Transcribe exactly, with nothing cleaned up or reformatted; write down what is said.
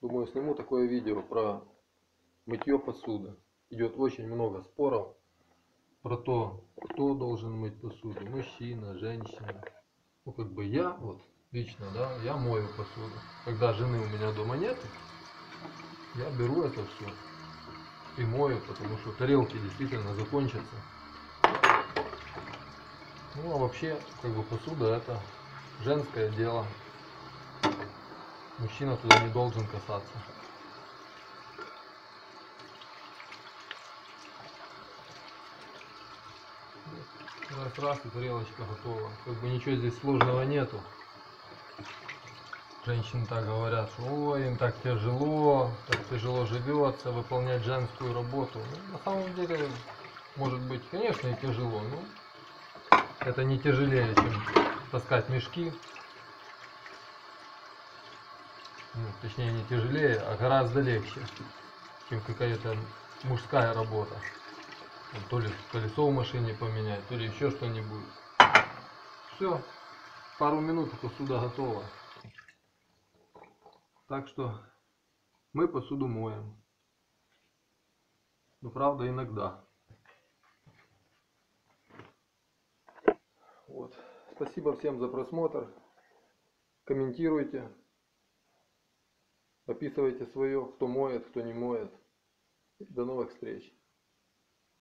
Думаю, сниму такое видео про мытье посуды. Идет очень много споров про то, кто должен мыть посуду. Мужчина, женщина. Ну, как бы я, вот, лично, да, я мою посуду. Когда жены у меня дома нет, я беру это все и мою, потому что тарелки действительно закончатся. Ну, а вообще, как бы посуда это женское дело. Мужчина туда не должен касаться. Раз, раз, и тарелочка готова. Как бы ничего здесь сложного нету. Женщины так говорят, что ой, им так тяжело, так тяжело живется выполнять женскую работу. Ну, на самом деле, может быть, конечно, и тяжело, но это не тяжелее, чем таскать мешки. Ну, точнее, не тяжелее, а гораздо легче, чем какая-то мужская работа. То ли колесо в машине поменять, то ли еще что-нибудь. Все, пару минут и посуда готова. Так что мы посуду моем. Ну, правда, иногда. Вот. Спасибо всем за просмотр. Комментируйте. Описывайте свое, кто моет, кто не моет. До новых встреч.